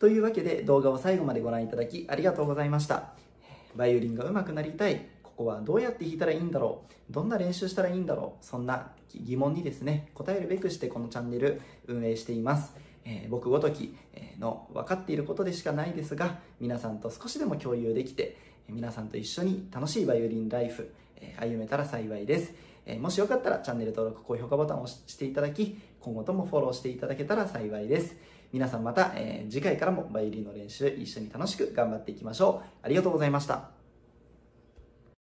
というわけで動画を最後までご覧いただきありがとうございました。バイオリンが上手くなりたい。ここはどうやって弾いたらいいんだろう。どんな練習したらいいんだろう。そんな疑問にですね、答えるべくしてこのチャンネル運営しています。僕ごときの分かっていることでしかないですが、皆さんと少しでも共有できて、皆さんと一緒に楽しいバイオリンライフ、歩めたら幸いです。もしよかったらチャンネル登録、高評価ボタンを押していただき、今後ともフォローしていただけたら幸いです。皆さんまた、次回からもバイオリンの練習一緒に楽しく頑張っていきましょう。ありがとうございました。